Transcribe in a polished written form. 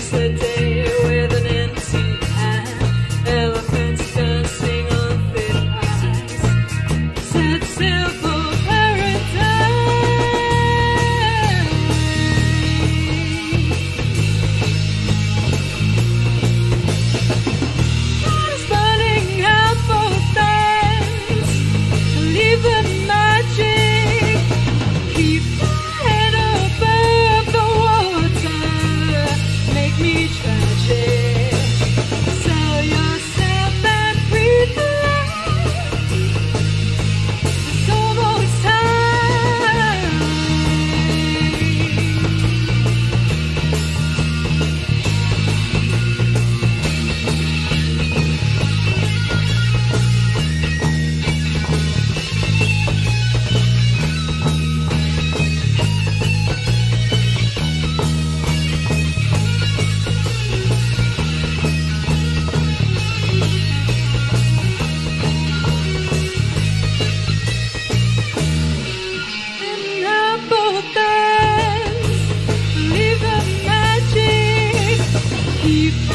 face the day with an empty hand. Elephants dancing on thin ice. Said simple paradise. God is burning out both ends. Leave the magic. Keep my head above the water. Make me tragic. Sell yourself and breathe the light. It's almost time. And apple dance, leave the magic, keep